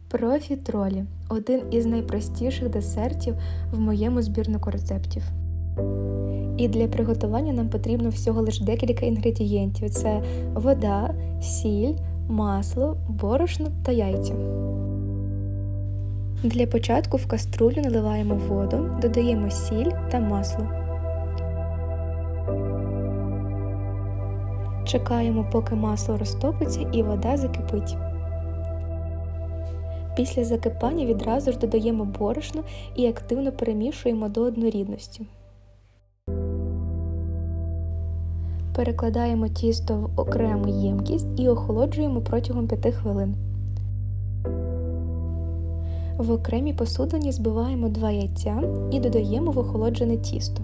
Профітролі – один із найпростіших десертів в моєму збірнику рецептів. І для приготування нам потрібно всього лише декілька інгредієнтів – це вода, сіль, масло, борошно та яйця. Для початку в каструлю наливаємо воду, додаємо сіль та масло. Чекаємо, поки масло розтопиться і вода закипить. Після закипання відразу ж додаємо борошно і активно перемішуємо до однорідності. Перекладаємо тісто в окрему ємкість і охолоджуємо протягом 5 хвилин. В окремій посудині збиваємо 2 яйця і додаємо в охолоджене тісто.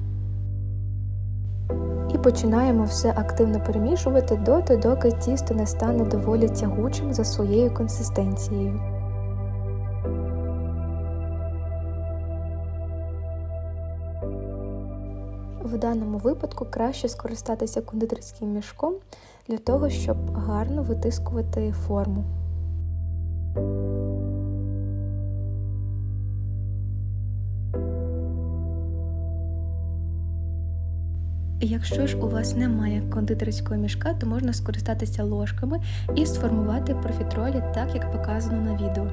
І починаємо все активно перемішувати доки тісто не стане доволі тягучим за своєю консистенцією. В даному випадку краще скористатися кондитерським мішком для того, щоб гарно витискувати форму. Якщо ж у вас немає кондитерського мішка, то можна скористатися ложками і сформувати профітролі так, як показано на відео.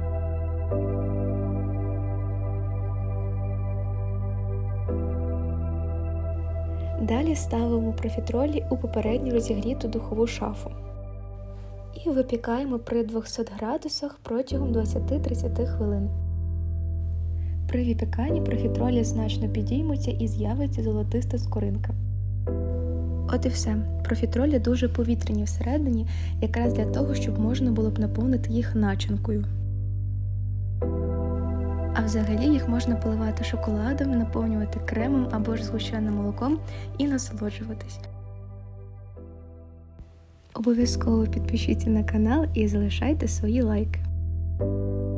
Далі ставимо профітролі у попередньо розігріту духову шафу. І випікаємо при 200 градусах протягом 20-30 хвилин. При випіканні профітролі значно підіймуться і з'явиться золотиста скоринка. От і все. Профітролі дуже повітряні всередині, якраз для того, щоб можна було б наповнити їх начинкою. А взагалі їх можна поливати шоколадом, наповнювати кремом або ж згущеним молоком і насолоджуватись. Обов'язково підпишіться на канал і залишайте свої лайки.